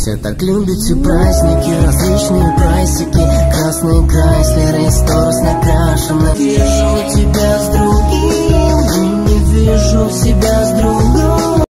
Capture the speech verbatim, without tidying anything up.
все так любите праздники, различные прайсики, красный Крайслер и сторос накрашен. Вижу тебя с другим, не вижу себя с